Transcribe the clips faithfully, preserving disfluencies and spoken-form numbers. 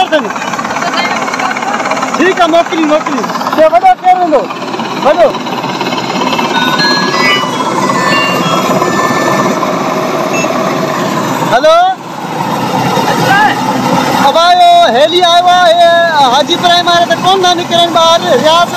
अथनि ठीकु आहे मोकिली मोकिली ॿियो वॾो केरु हूंदो वॾो हेलो अब आयो हेली आयो आहे हाजीपुर मारे त कोन था निकिरनि ॿार रियाज़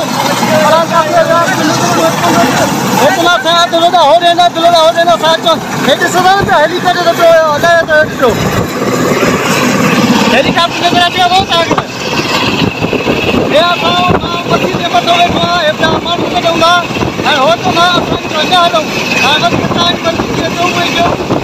हेठि सां दिलो ॾा हो ॾींदा दिलो ॾा हो ॾींदा सां अचो हेठि ॾिसंदा न पिया हेलीकॉप्टर त पियो हलाए थो हेठि पियो हेलीकॉप्टर नज़र पिया वञो तव्हांखे हे असां मथी ते मथो वेठो आहे हेठियां माण्हू कढूं था ऐं हो त मां असां अञा हलूं तव्हां